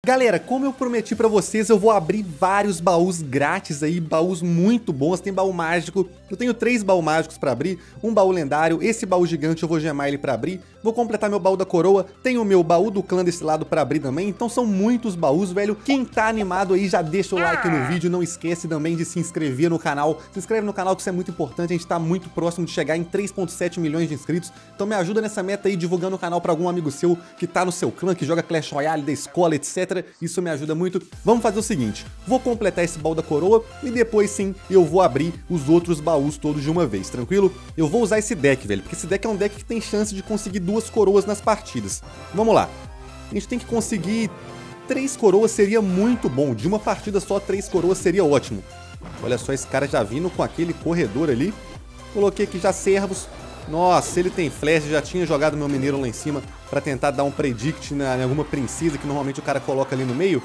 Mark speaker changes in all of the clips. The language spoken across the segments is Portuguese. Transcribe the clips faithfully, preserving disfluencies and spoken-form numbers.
Speaker 1: Galera, como eu prometi pra vocês, eu vou abrir vários baús grátis aí, baús muito bons, tem baú mágico, eu tenho três baús mágicos pra abrir, um baú lendário, esse baú gigante eu vou gemar ele pra abrir, vou completar meu baú da coroa, tem o meu baú do clã desse lado pra abrir também, então são muitos baús, velho. Quem tá animado aí já deixa o like no vídeo, não esquece também de se inscrever no canal, se inscreve no canal que isso é muito importante, a gente tá muito próximo de chegar em três ponto sete milhões de inscritos, então me ajuda nessa meta aí, divulgando o canal pra algum amigo seu que tá no seu clã, que joga Clash Royale da escola, etcétera. Isso me ajuda muito. Vamos fazer o seguinte, vou completar esse baú da coroa e depois sim eu vou abrir os outros baús todos de uma vez, tranquilo? Eu vou usar esse deck, velho, porque esse deck é um deck que tem chance de conseguir duas coroas nas partidas. Vamos lá, a gente tem que conseguir três coroas, seria muito bom, de uma partida só três coroas seria ótimo. Olha só, esse cara já vindo com aquele corredor ali, coloquei aqui já servos. Nossa, ele tem flash, já tinha jogado meu mineiro lá em cima pra tentar dar um predict na, em alguma princesa que normalmente o cara coloca ali no meio.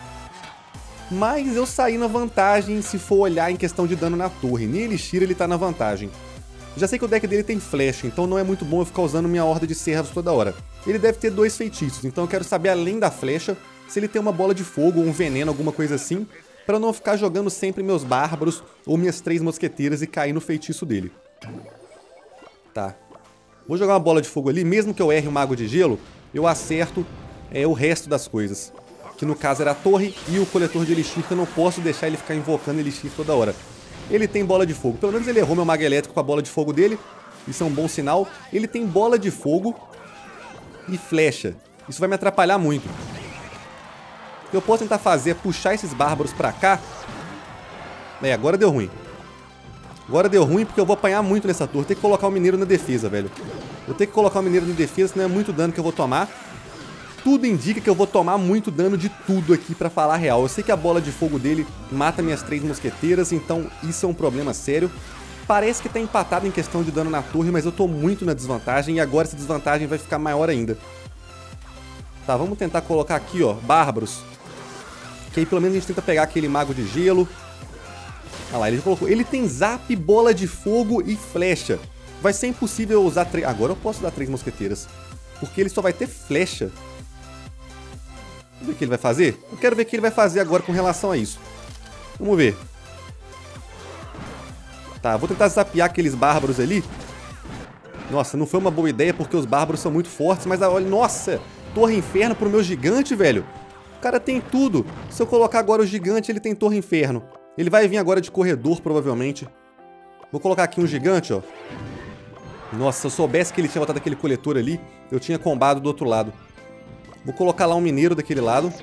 Speaker 1: Mas eu saí na vantagem se for olhar em questão de dano na torre. Nem Elixir ele tá na vantagem. Já sei que o deck dele tem flash, então não é muito bom eu ficar usando minha horda de servos toda hora. Ele deve ter dois feitiços, então eu quero saber além da flecha se ele tem uma bola de fogo ou um veneno, alguma coisa assim, pra eu não ficar jogando sempre meus bárbaros ou minhas três mosqueteiras e cair no feitiço dele. Tá. Vou jogar uma bola de fogo ali, mesmo que eu erre o mago de gelo, eu acerto é, o resto das coisas. Que no caso era a torre e o coletor de elixir, que eu não posso deixar ele ficar invocando elixir toda hora. Ele tem bola de fogo, pelo menos ele errou meu mago elétrico com a bola de fogo dele, isso é um bom sinal. Ele tem bola de fogo e flecha, isso vai me atrapalhar muito. O que eu posso tentar fazer é puxar esses bárbaros pra cá. É, agora deu ruim. Agora deu ruim porque eu vou apanhar muito nessa torre. Tem que colocar o mineiro na defesa, velho. Vou ter que colocar o mineiro na defesa, senão é muito dano que eu vou tomar. Tudo indica que eu vou tomar muito dano de tudo aqui, pra falar a real. Eu sei que a bola de fogo dele mata minhas três mosqueteiras, então isso é um problema sério. Parece que tá empatado em questão de dano na torre, mas eu tô muito na desvantagem e agora essa desvantagem vai ficar maior ainda. Tá, vamos tentar colocar aqui, ó, bárbaros. Que aí pelo menos a gente tenta pegar aquele mago de gelo. Olha lá, ele colocou. Ele tem zap, bola de fogo e flecha. Vai ser impossível eu usar três. Agora eu posso usar três mosqueteiras. Porque ele só vai ter flecha. Vamos ver o que ele vai fazer? Eu quero ver o que ele vai fazer agora com relação a isso. Vamos ver. Tá, vou tentar zapear aqueles bárbaros ali. Nossa, não foi uma boa ideia porque os bárbaros são muito fortes. Mas olha, nossa, torre inferno pro meu gigante, velho. O cara tem tudo. Se eu colocar agora o gigante, ele tem torre inferno. Ele vai vir agora de corredor, provavelmente. Vou colocar aqui um gigante, ó. Nossa, se eu soubesse que ele tinha botado aquele coletor ali, eu tinha combado do outro lado. Vou colocar lá um mineiro daquele lado.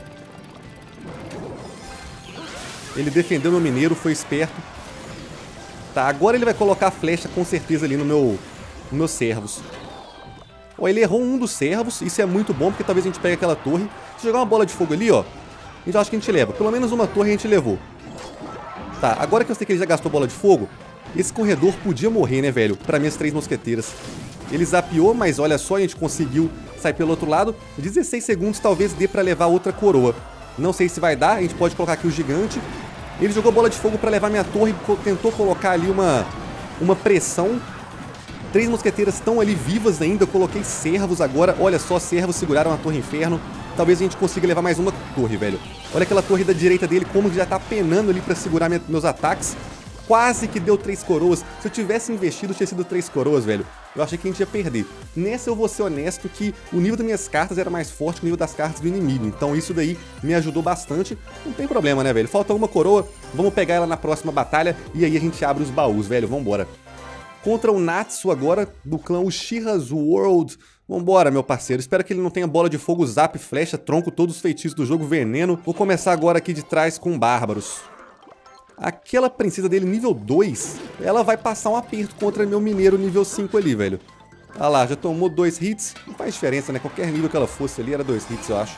Speaker 1: Ele defendeu meu mineiro, foi esperto. Tá, agora ele vai colocar a flecha com certeza ali no meu, nos meus servos. Ó, ele errou um dos servos, isso é muito bom, porque talvez a gente pegue aquela torre. Se jogar uma bola de fogo ali, ó, então acho que a gente leva. Pelo menos uma torre a gente levou. Tá, agora que eu sei que ele já gastou bola de fogo, esse corredor podia morrer, né, velho? Pra minhas três mosqueteiras. Ele zapeou, mas olha só, a gente conseguiu sair pelo outro lado. dezesseis segundos talvez dê pra levar outra coroa. Não sei se vai dar, a gente pode colocar aqui o gigante. Ele jogou bola de fogo pra levar minha torre, tentou colocar ali uma, uma pressão. Três mosqueteiras estão ali vivas ainda, eu coloquei servos agora. Olha só, servos seguraram a torre inferno. Talvez a gente consiga levar mais uma torre, velho. Olha aquela torre da direita dele, como já tá penando ali pra segurar minha, meus ataques. Quase que deu três coroas. Se eu tivesse investido, tinha sido três coroas, velho. Eu achei que a gente ia perder. Nessa eu vou ser honesto que o nível das minhas cartas era mais forte que o nível das cartas do inimigo. Então isso daí me ajudou bastante. Não tem problema, né, velho? Falta uma coroa, vamos pegar ela na próxima batalha e aí a gente abre os baús, velho. Vambora. Contra o Natsu agora, do clã Uchiha's World. Vambora, meu parceiro. Espero que ele não tenha bola de fogo, zap, flecha, tronco, todos os feitiços do jogo, veneno. Vou começar agora aqui de trás com bárbaros. Aquela princesa dele nível dois, ela vai passar um aperto contra meu mineiro nível cinco ali, velho. Olha lá, já tomou dois hits. Não faz diferença, né? Qualquer nível que ela fosse ali era dois hits, eu acho.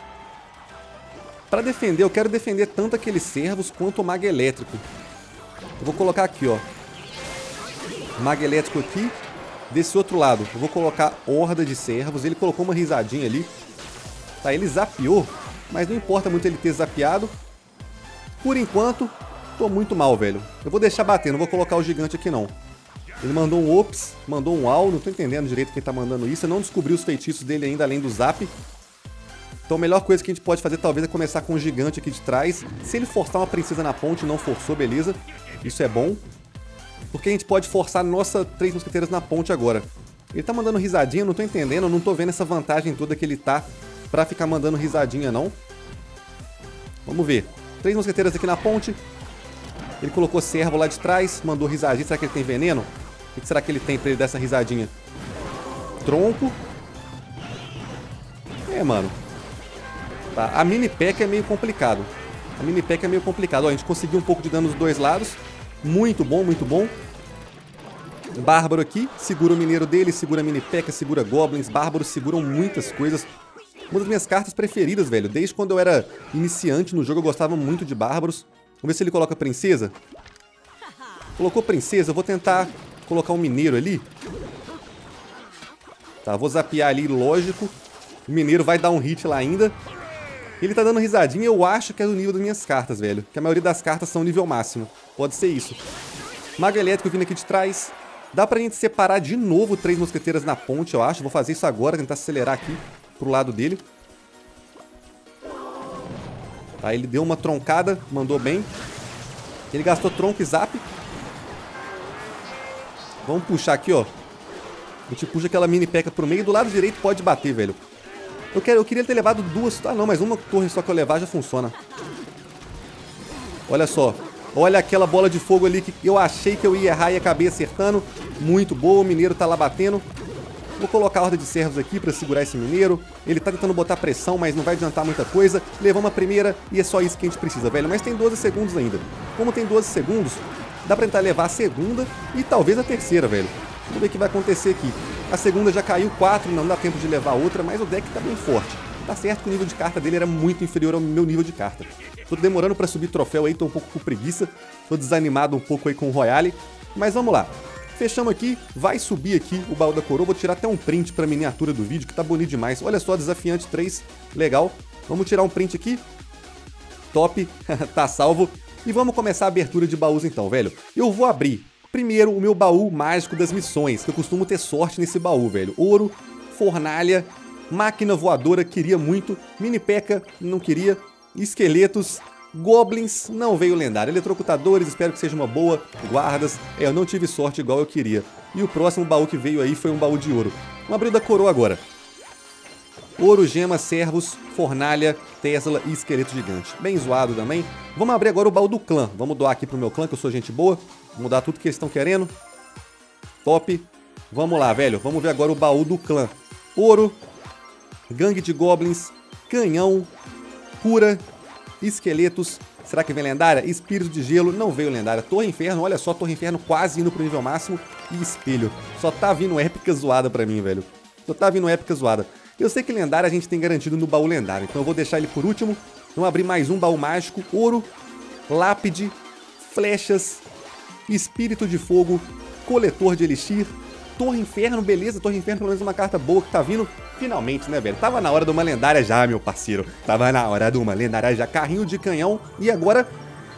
Speaker 1: Pra defender, eu quero defender tanto aqueles servos quanto o mago elétrico. Eu vou colocar aqui, ó. Mago elétrico aqui. Desse outro lado, eu vou colocar horda de servos. Ele colocou uma risadinha ali. Tá, ele zapeou, mas não importa muito ele ter zapeado. Por enquanto, tô muito mal, velho. Eu vou deixar bater, não vou colocar o gigante aqui, não. Ele mandou um ops, mandou um au, não tô entendendo direito quem tá mandando isso. Eu não descobri os feitiços dele ainda, além do zap. Então a melhor coisa que a gente pode fazer talvez é começar com o gigante aqui de trás. Se ele forçar uma princesa na ponte, não forçou, beleza. Isso é bom. Porque a gente pode forçar nossa três mosqueteiras na ponte agora. Ele tá mandando risadinha, eu não tô entendendo, eu não tô vendo essa vantagem toda que ele tá pra ficar mandando risadinha, não. Vamos ver. Três mosqueteiras aqui na ponte. Ele colocou servo lá de trás, mandou risadinha. Será que ele tem veneno? O que será que ele tem pra ele dar essa risadinha? Tronco. É, mano. Tá, a mini P.E.K.K.A é meio complicado. A mini P.E.K.K.A é meio complicado. Ó, a gente conseguiu um pouco de dano dos dois lados. Muito bom, muito bom. Bárbaro aqui, segura o mineiro dele, segura a mini P.E.K.K.A, segura goblins. Bárbaros seguram muitas coisas. Uma das minhas cartas preferidas, velho. Desde quando eu era iniciante no jogo, eu gostava muito de bárbaros. Vamos ver se ele coloca princesa. Colocou princesa, eu vou tentar colocar um mineiro ali. Tá, vou zapear ali, lógico. O mineiro vai dar um hit lá ainda. Ele tá dando risadinha, eu acho que é do nível das minhas cartas, velho. Que a maioria das cartas são nível máximo. Pode ser isso. Mago elétrico vindo aqui de trás. Dá pra gente separar de novo três mosqueteiras na ponte, eu acho. Vou fazer isso agora, tentar acelerar aqui pro lado dele. Tá, ele deu uma troncada, mandou bem. Ele gastou tronco e zap. Vamos puxar aqui, ó. A gente puxa aquela mini P.E.K.K.A pro meio. Do lado direito pode bater, velho. Eu, quero, eu queria ter levado duas... Ah, não, mas uma torre só que eu levar já funciona. Olha só. Olha aquela bola de fogo ali que eu achei que eu ia errar e acabei acertando. Muito boa, o mineiro tá lá batendo. Vou colocar a horda de servos aqui pra segurar esse mineiro. Ele tá tentando botar pressão, mas não vai adiantar muita coisa. Levamos a primeira e é só isso que a gente precisa, velho. Mas tem doze segundos ainda. Como tem doze segundos, dá pra tentar levar a segunda e talvez a terceira, velho. Vamos ver o que vai acontecer aqui. A segunda já caiu quatro, não dá tempo de levar a outra, mas o deck tá bem forte. Tá certo que o nível de carta dele era muito inferior ao meu nível de carta. Tô demorando pra subir troféu aí, tô um pouco com preguiça. Tô desanimado um pouco aí com o Royale. Mas vamos lá. Fechamos aqui, vai subir aqui o baú da coroa. Vou tirar até um print pra miniatura do vídeo, que tá bonito demais. Olha só, desafiante três, legal. Vamos tirar um print aqui. Top, tá salvo. E vamos começar a abertura de baús então, velho. Eu vou abrir primeiro o meu baú mágico das missões, que eu costumo ter sorte nesse baú, velho. Ouro, fornalha, máquina voadora, queria muito. Mini P.E.K.K.A, não queria. Esqueletos, goblins, não veio lendário. Eletrocutadores, espero que seja uma boa. Guardas, é, eu não tive sorte igual eu queria. E o próximo baú que veio aí foi um baú de ouro. Vamos abrir o da coroa agora. Ouro, gema, servos, fornalha, Tesla e esqueleto gigante. Bem zoado também. Vamos abrir agora o baú do clã. Vamos doar aqui pro meu clã, que eu sou gente boa. Vamos dar tudo que eles estão querendo. Top. Vamos lá, velho. Vamos ver agora o baú do clã. Ouro, gangue de goblins, canhão, cura, esqueletos. Será que vem lendária? Espírito de gelo, não veio lendária. Torre Inferno, olha só, Torre Inferno quase indo pro nível máximo. E espelho. Só tá vindo épica zoada pra mim, velho. Só tá vindo épica zoada. Eu sei que lendária a gente tem garantido no baú lendário, então eu vou deixar ele por último. Vamos abrir mais um baú mágico. Ouro, lápide, flechas, espírito de fogo, coletor de elixir, Torre Inferno, beleza. Torre Inferno pelo menos uma carta boa que tá vindo. Finalmente, né, velho? Tava na hora de uma lendária já, meu parceiro. Tava na hora de uma lendária já. Carrinho de canhão. E agora...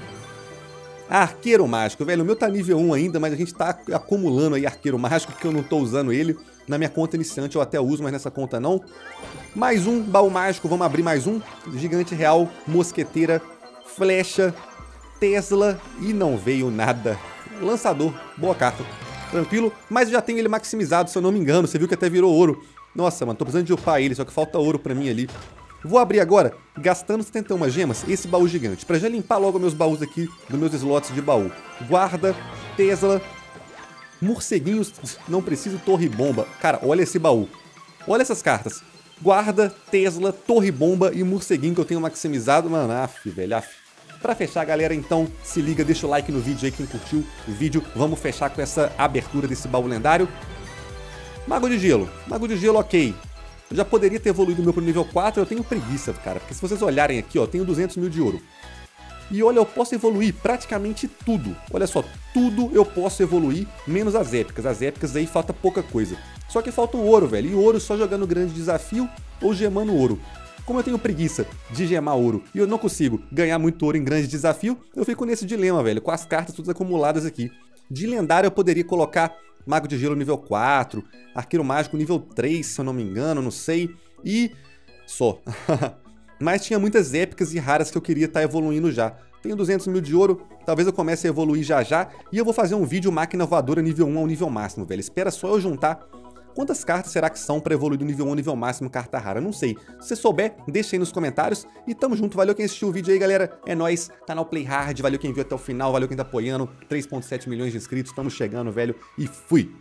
Speaker 1: Arqueiro mágico, velho. O meu tá nível um ainda, mas a gente tá acumulando aí arqueiro mágico, porque eu não tô usando ele. Na minha conta iniciante eu até uso, mas nessa conta não. Mais um baú mágico, vamos abrir mais um. Gigante real, mosqueteira, flecha, Tesla e não veio nada. Lançador, boa carta. Tranquilo, mas eu já tenho ele maximizado, se eu não me engano. Você viu que até virou ouro. Nossa, mano, tô precisando de upar ele, só que falta ouro pra mim ali. Vou abrir agora, gastando setenta e uma gemas, esse baú gigante. Pra já limpar logo meus baús aqui, dos meus slots de baú. Guarda, Tesla, morceguinhos, não preciso, torre bomba. Cara, olha esse baú. Olha essas cartas. Guarda, Tesla, torre bomba e morceguinho que eu tenho maximizado. Mano, af, velho, af. Pra fechar, galera, então, se liga, deixa o like no vídeo aí, quem curtiu o vídeo. Vamos fechar com essa abertura desse baú lendário. Mago de gelo. Mago de gelo, ok. Eu já poderia ter evoluído o meu pro nível quatro, eu tenho preguiça, cara. Porque se vocês olharem aqui, ó, eu tenho duzentos mil de ouro. E olha, eu posso evoluir praticamente tudo. Olha só, tudo eu posso evoluir, menos as épicas. As épicas aí falta pouca coisa. Só que falta o ouro, velho. E ouro só jogando grande desafio ou gemando ouro. Como eu tenho preguiça de gemar ouro e eu não consigo ganhar muito ouro em grande desafio, eu fico nesse dilema, velho, com as cartas todas acumuladas aqui. De lendário eu poderia colocar Mago de Gelo nível quatro, Arqueiro Mágico nível três, se eu não me engano, não sei. E Só. Mas tinha muitas épicas e raras que eu queria estar evoluindo já. Tenho duzentos mil de ouro, talvez eu comece a evoluir já já. E eu vou fazer um vídeo máquina voadora nível um ao nível máximo, velho. Espera só eu juntar. Quantas cartas será que são pra evoluir do nível um ao nível máximo carta rara? Não sei. Se você souber, deixa aí nos comentários. E tamo junto, valeu quem assistiu o vídeo aí, galera. É nóis, canal Play Hard, valeu quem viu até o final, valeu quem tá apoiando. três ponto sete milhões de inscritos, estamos chegando, velho. E fui!